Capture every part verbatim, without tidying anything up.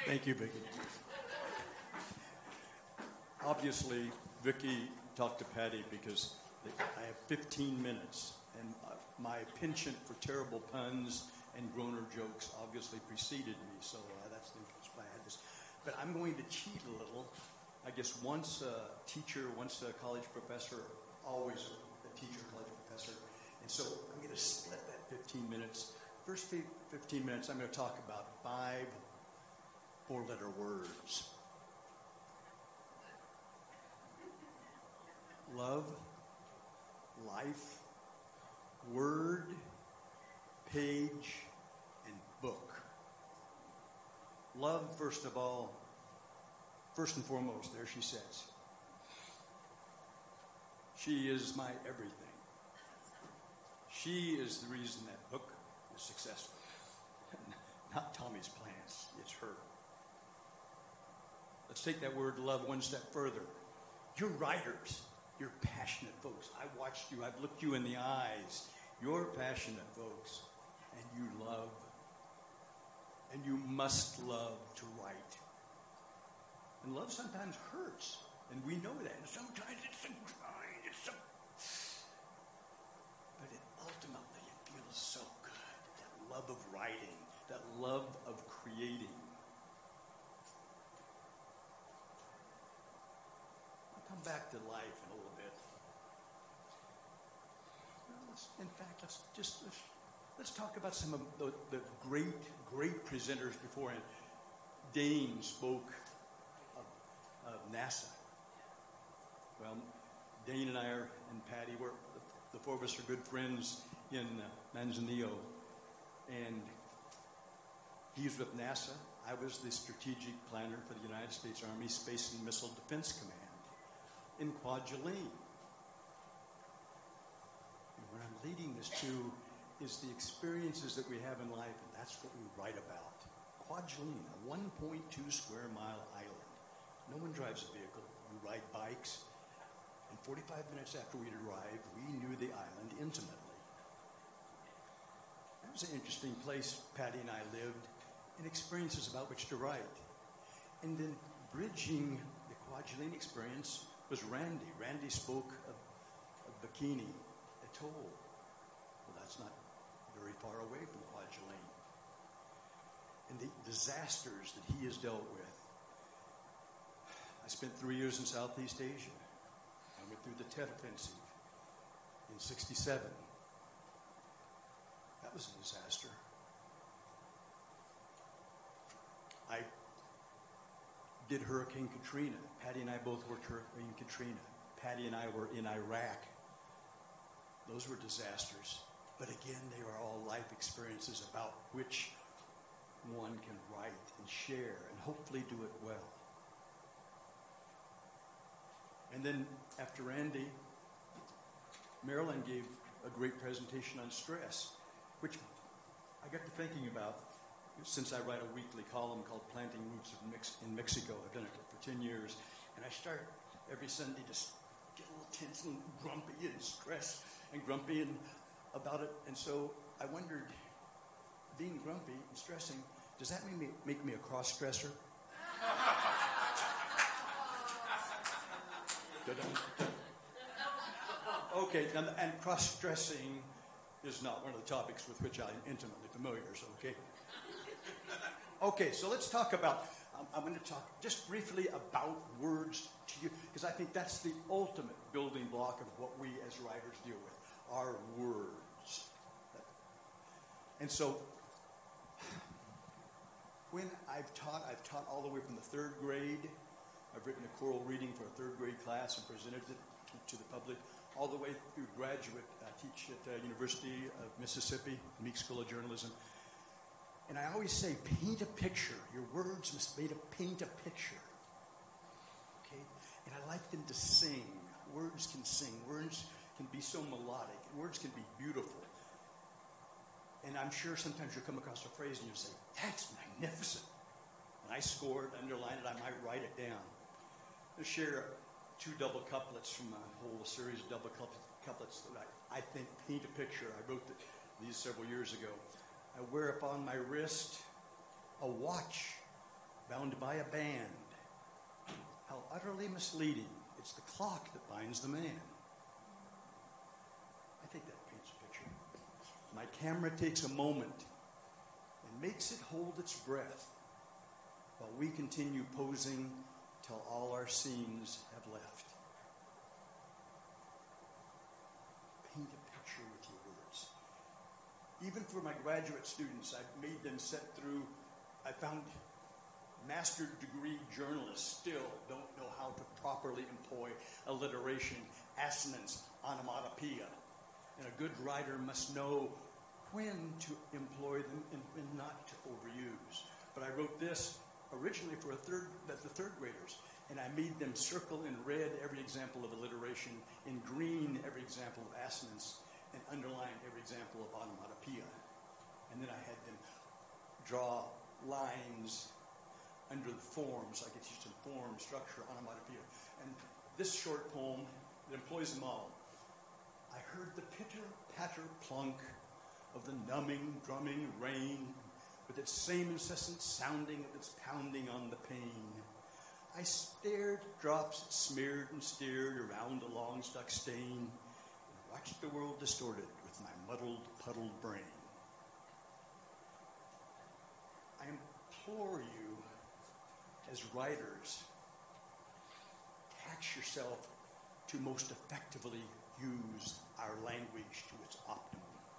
Thank you, Vicki. Obviously, Vicki talked to Patty because I have fifteen minutes, and my penchant for terrible puns and groaner jokes obviously preceded me, so uh, that's the reason why I had this. But I'm going to cheat a little. I guess once a teacher, once a college professor, always a teacher, college professor. And so I'm going to split that fifteen minutes. First fifteen minutes, I'm going to talk about five four-letter words. Love, life, word, page, and book. Love, first of all, first and foremost, there she says. She is my everything. She is the reason that book is successful. Not Tommy's plans, it's her. Let's take that word love one step further. You're writers. You're passionate folks. I watched you. I've looked you in the eyes. You're passionate folks. And you love. And you must love to write. And love sometimes hurts. And we know that. And sometimes it's so kind. It's so... But it, ultimately, it feels so good. That love of writing. That love of creating. I'll come back to life in a little bit. Well, let's, in fact, let's just let's, let's talk about some of the, the great, great presenters beforehand. Dane spoke of, of NASA. Well, Dane and I are, and Patty, we're, the four of us are good friends in uh, Manzanillo. And he's with NASA. I was the strategic planner for the United States Army Space and Missile Defense Command in Kwajalein. And what I'm leading this to is the experiences that we have in life, and that's what we write about. Kwajalein, a one point two square mile island. No one drives a vehicle. We ride bikes. And forty-five minutes after we'd arrived, we knew the island intimately. That was an interesting place Patty and I lived, and experiences about which to write. And then bridging the Kwajalein experience was Randy. Randy spoke of, of Bikini Atoll. Well, that's not very far away from Kwajalein. And the disasters that he has dealt with. I spent three years in Southeast Asia. I went through the Tet Offensive in sixty-seven. That was a disaster. I did Hurricane Katrina. Patty and I both worked Hurricane Katrina. Patty and I were in Iraq. Those were disasters. But again, they are all life experiences about which one can write and share and hopefully do it well. And then after Randy, Marilyn gave a great presentation on stress, which I got to thinking about since I write a weekly column called Planting Roots in, Mex- in Mexico. I've done it for ten years. And I start every Sunday to get a little tense and grumpy and stressed and grumpy and about it. And so I wondered, being grumpy and stressing, does that make me, make me a cross-stresser? Okay, and, and cross-stressing is not one of the topics with which I'm intimately familiar, so okay. Okay, so let's talk about, um, I'm going to talk just briefly about words to you, because I think that's the ultimate building block of what we as writers deal with, our words. And so, when I've taught, I've taught all the way from the third grade. I've written a choral reading for a third grade class and presented it to, to the public, all the way through graduate. I teach at the University of Mississippi, Meek School of Journalism. And I always say, paint a picture. Your words must be to paint a picture. Okay? And I like them to sing. Words can sing. Words can be so melodic. Words can be beautiful. And I'm sure sometimes you'll come across a phrase and you'll say, that's magnificent. And I score it, underline it, I might write it down. I'll share two double couplets from a whole series of double couplets that I, I think paint a picture. I wrote the, these several years ago. I wear upon my wrist a watch bound by a band. How utterly misleading. It's the clock that binds the man. I think that paints a picture. My camera takes a moment and makes it hold its breath while we continue posing till all our scenes have left. Paint a picture with your words. Even for my graduate students, I've made them sit through, I found master degree journalists still don't know how to properly employ alliteration, assonance, onomatopoeia. And a good writer must know when to employ them and when not to overuse. But I wrote this originally for a third, the third graders, and I made them circle in red every example of alliteration, in green every example of assonance, and underline every example of onomatopoeia. And then I had them draw lines under the forms. I could teach them form, structure, onomatopoeia. And this short poem, it employs them all. I heard the pitter-patter plunk of the numbing, drumming rain, with its same incessant sounding of its pounding on the pane. I stared at drops that smeared and steered around a long stuck stain, and watched the world distorted with my muddled, puddled brain. I implore you, as writers, tax yourself to most effectively use our language to its optimum.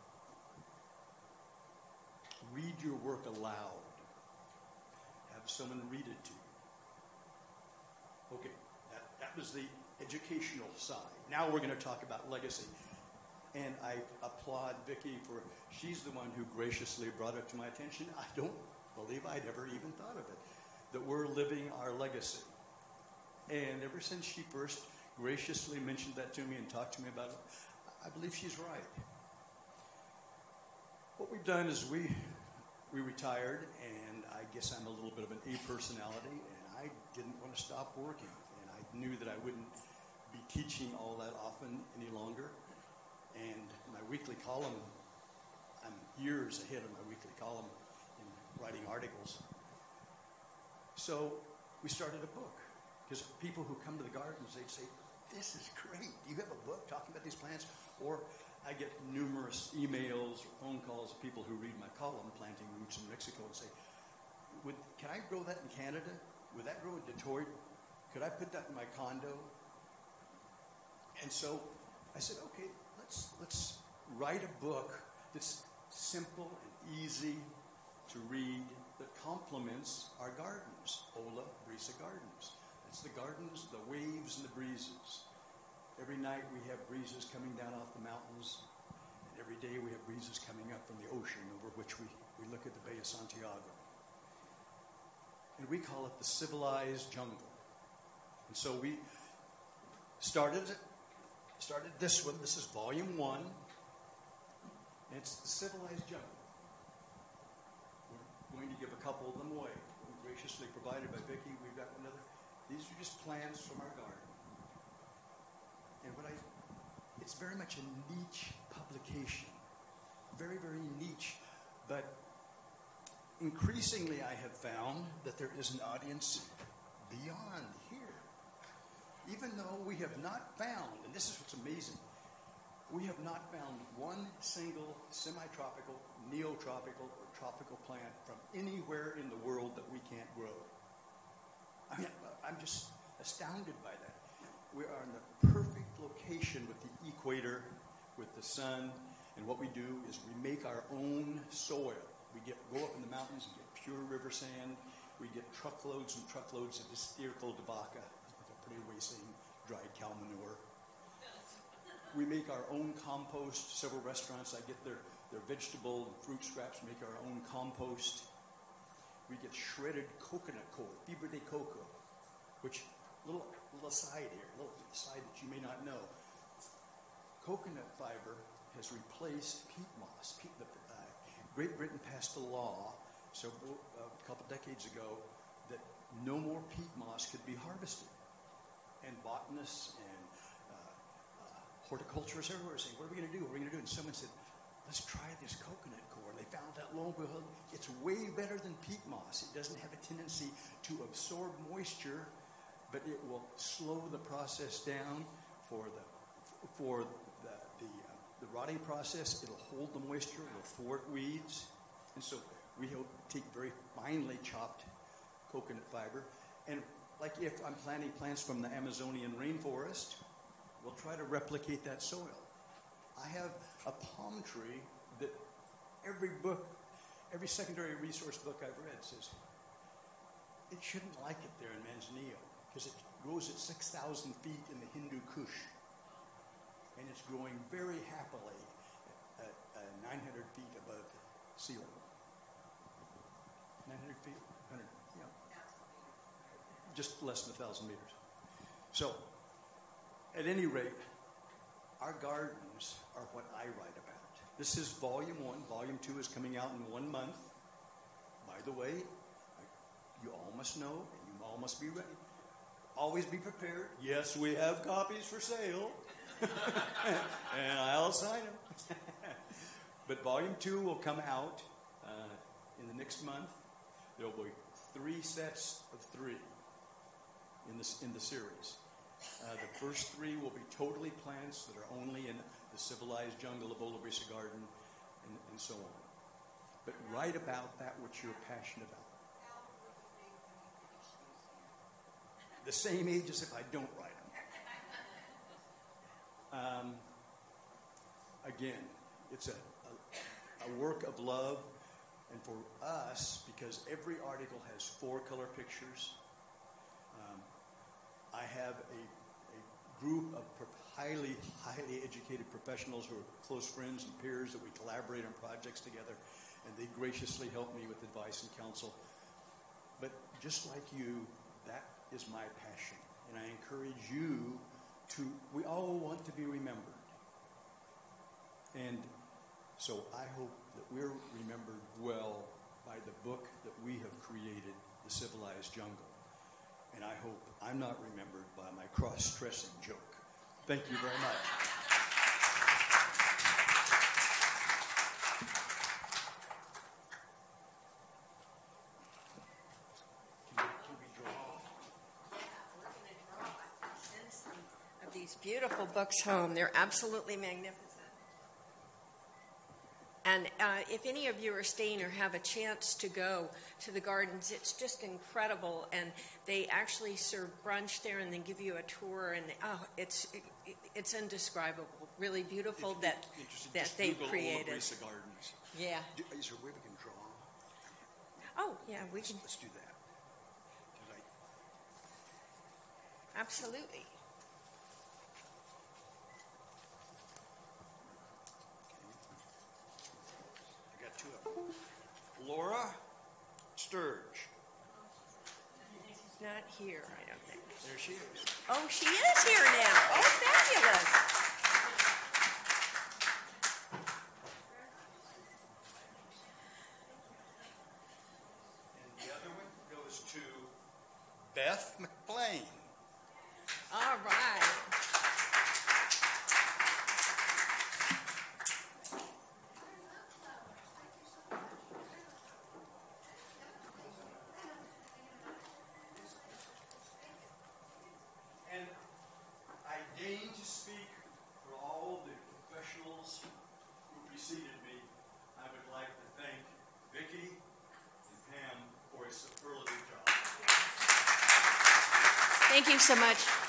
Read your work aloud. Have someone read it to you. Okay, that, that was the educational side. Now we're going to talk about legacy. And I applaud Vicki for, she's the one who graciously brought it to my attention. I don't believe I'd ever even thought of it, that we're living our legacy. And ever since she first graciously mentioned that to me and talked to me about it, I believe she's right. What we've done is we we retired, and I guess I'm a little bit of an A personality, and I didn't want to stop working. And I knew that I wouldn't be teaching all that often any longer. And my weekly column, I'm years ahead of my weekly column in writing articles. So we started a book, because people who come to the gardens, they'd say, "This is great. You have a book talking about these plants?" Or I get numerous emails or phone calls of people who read my column, Planting Roots in Mexico, and say, Would, can I grow that in Canada? Would that grow in Detroit? Could I put that in my condo? And so I said, okay, let's let's write a book that's simple and easy to read that complements our gardens, Ola Brisa Gardens. That's the gardens, the waves, and the breezes. Every night we have breezes coming down off the mountains, and every day we have breezes coming up from the ocean over which we, we look at the Bay of Santiago. And we call it the civilized jungle. And so we started started this one. This is volume one. And it's the civilized jungle. We're going to give a couple of them away. Graciously provided by Vicki. We've got another. These are just plants from our garden. And what I, it's very much a niche publication. Very, very niche. But increasingly I have found that there is an audience beyond here. Even though we have not found, and this is what's amazing, we have not found one single semi-tropical, neotropical, or tropical plant from anywhere in the world that we can't grow. I mean, I'm just astounded by that. We are in the perfect location with the equator, with the sun, and what we do is we make our own soil. We get go up in the mountains and get pure river sand. We get truckloads and truckloads of estiércol de vaca, a pretty way saying dried cow manure. We make our own compost. Several restaurants, I get their, their vegetable and fruit scraps, make our own compost. We get shredded coconut coir, fibra de coco, which, little, little aside here, little aside that you may not know. Coconut fiber has replaced peat moss. Peat, the, uh, Great Britain passed a law several, uh, a couple decades ago that no more peat moss could be harvested. And botanists and uh, uh, horticulturists everywhere saying, what are we going to do? What are we going to do? And someone said, let's try this coconut coir. And they found out, lo and behold, it's way better than peat moss. It doesn't have a tendency to absorb moisture, but it will slow the process down for the for the the, uh, the rotting process. It'll hold the moisture. It'll thwart weeds. And so we take very finely chopped coconut fiber. And like if I'm planting plants from the Amazonian rainforest, we'll try to replicate that soil. I have a palm tree that every book, every secondary resource book I've read says it shouldn't like it there in Manzanillo because it grows at six thousand feet in the Hindu Kush. And it's growing very happily at, at nine hundred feet above sea level. nine hundred feet, one hundred, yeah. Just less than one thousand meters. So, at any rate, our gardens are what I write about. This is volume one. Volume two is coming out in one month. By the way, you all must know, and you all must be ready. Always be prepared. Yes, we have copies for sale. And I'll sign them. But volume two will come out uh, in the next month. There will be three sets of three in this in the series. Uh, the first three will be totally plants that are only in the civilized jungle of Olabrisa Garden, and, and so on. But write about that which you're passionate about. The same age as if I don't write them. Um, again, it's a, a, a work of love, and for us, because every article has four color pictures, um, I have a, a group of highly, highly educated professionals who are close friends and peers that we collaborate on projects together, and they graciously help me with advice and counsel. But just like you, that is my passion, and I encourage you to, we all want to be remembered. And so I hope that we're remembered well by the book that we have created, The Civilized Jungle. And I hope I'm not remembered by my cross-dressing joke. Thank you very much. Beautiful books home. They're absolutely magnificent. And uh, if any of you are staying or have a chance to go to the gardens, it's just incredible. And they actually serve brunch there and then give you a tour. And oh, it's it, it's indescribable. Really beautiful if that that they've Google created. Olabrisa Gardens. Yeah. Do, is there a way we can draw? Oh yeah, we let's, can. Let's do that. I... Absolutely. Laura Sturge. She's not here, I don't think. There she is. Oh, she is here now. Oh, fabulous. And the other one goes to Beth McLean. All right. Thank you so much.